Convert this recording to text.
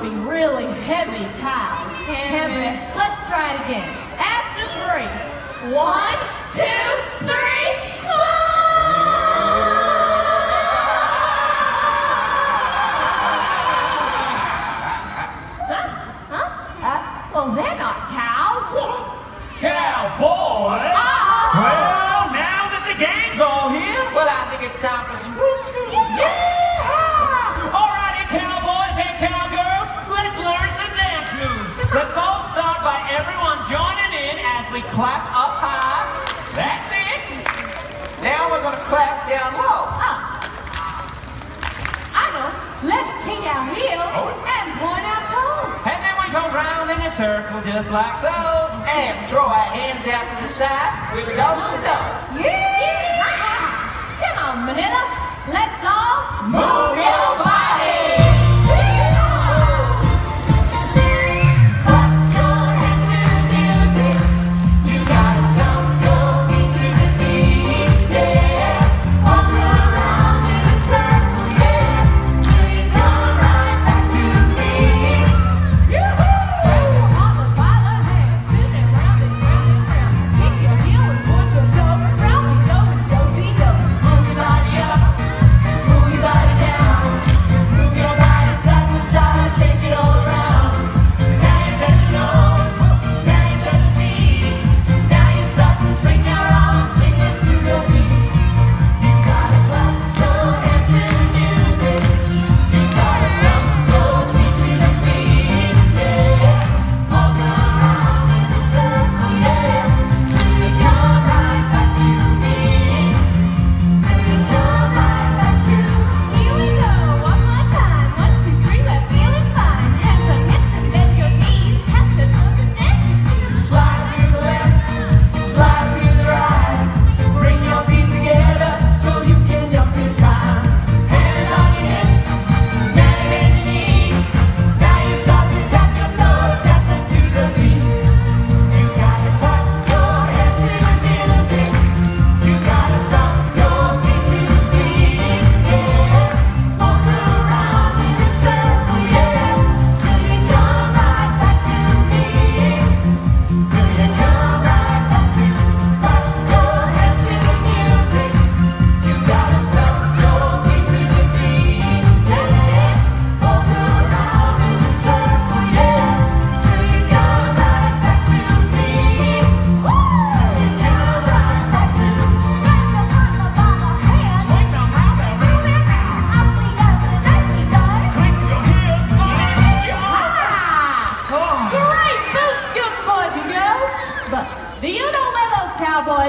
be really heavy cows. Heavy. Let's try it again. After 3. 1, 2, 3, go! Well, they're not cows. Cowboys? Well, now that the gang's all here, Well, I think it's time for some boot scoot. yeah! Alrighty, cowboys and cowgirls, let's learn some dance moves. Let's all start by everyone joining in as we clap up high. That's it. Now we're gonna clap down low. I know. Let's kick our heel and point our toe. And then we go round in a circle just like so. And throw our hands out to the side with a do-si-do. Come on, Manila. Let's all Move your body. Clap your hands to the music. You gotta stomp your feet to the beat, yeah. Walk around in a circle, yeah. Till you come right back to me. Yoo-hoo! All the violent hands spinning round and round and round. Kick your heel and point your toe. Round we go in a do-si-do. Move your body up, move your body down. Move your body side to side, shake it all around. Now you touch your nose, now you touch your feet. Now you start to swing your arms, swing them to the beat. You gotta clap your hands to the music. You gotta stomp your feet to the beat, yeah. Walk around in a circle, yeah. Till you come right back to me. Till you come right back to me. Here we go, one more time. 1, 2, 3, we're feeling fine. Hands on hips and bend your knees. Tap your toes and dance with me. Slide to the left, slide to the right. Bring your feet together so you can jump in time. Hands on your hips, now you bend your knees. Now you start to tap your toes, tap them to the beat. You gotta clap your hands to the music. You gotta stomp your feet to the beat, yeah. Walk around in a circle, yeah. Till you come right back to me. Till you come right back to me. Clap your hands to the music. You gotta stomp your feet to the beat, yeah. Walk around in a circle, yeah. Till you come right back to me. Till you come right back to me. Swing them round and round and round. Click your heels, buddy. Great boot scoot, boys and girls. But do you know where those cowboys